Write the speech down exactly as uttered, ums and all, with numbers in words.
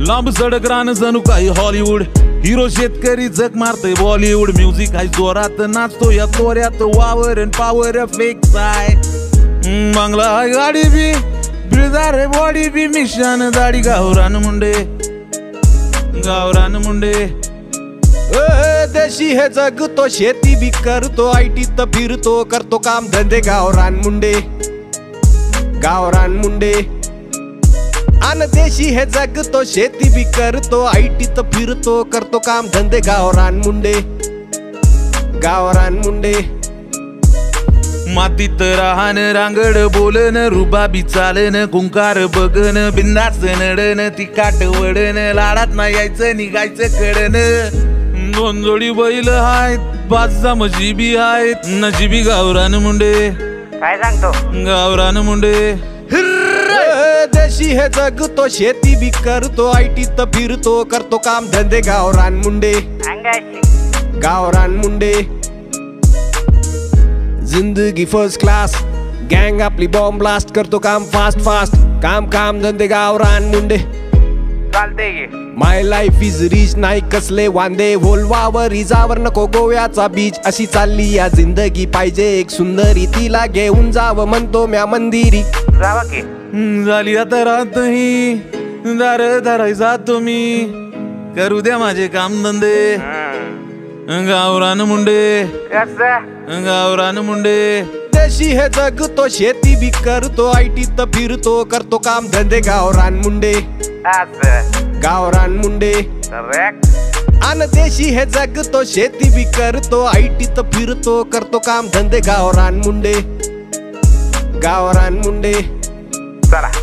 लांब सडक रान जणू काही हॉलिवूड, हिरो शेतकरी जग मारतय बॉलिवूड. म्युझिक आहे जोरात नाचतो या तोऱ्यात, वावर अन पावर फेक आहे. बांगला आहे गाडी बी, बिळदार बॉडी बी, मिशान दाढी, गावरान मुंडे गावरान मुंडे. देशी हे जगतो, शेती बी करतो, आयटीत फिरतो, करतो काम धंदे, गावरान मुंडे गावरान मुंडे. अन देशी हे जगतो, शेती बी करतो, आयटीत फिरतो, करतो काम धंदे, गावरान मुंडे गावरान मुंडे. मातीत राहन, रांगड बोलन, रुबाबी चालन, कुंकार बघन, बिंदास नडन, तिकाट वडन, लाडात ना यायचं निघायचं कडन. दोन जोडी बैल आहेत, पाच नजीबी आहेत, नजीबी गावरान मुंडे. काय सांगतो गावरान मुंडे. देशी हे जगतो, शेती बी करतो, आयटीत फिरतो, करतो काम धंदे, गावरान मुंडे गावरान मुंडे. जिंदगी फर्स्ट क्लास, गँग आपली बॉम्ब ब्लास्ट, करतो काम फास्ट फास्ट, काम काम धंदे, गावरान मुंडे. चालते माय लाईफ इज रिच, नाही कसले वांदे, होलवावर इजावर नको गोव्याचा बीच. अशी चालली या जिंदगी, पाहिजे एक सुंदरी, तिला घेऊन जावं म्हणतो म्या मंदिरी. जावा की झाली आता रात ही, दार धरायचा तुम्ही, करू द्या माझे काम धंदे, गावरान मुंडे गावरान मुंडे. देशी हे जगतो, शेती बी करतो, आयटीत फिरतो, करतो काम धंदे, गावरान मुंडे गावरान मुंडे. अन देशी हे जगतो, शेती बी करतो, आयटीत फिरतो, करतो काम धंदे, गावरान मुंडे गावरान मुंडे. चला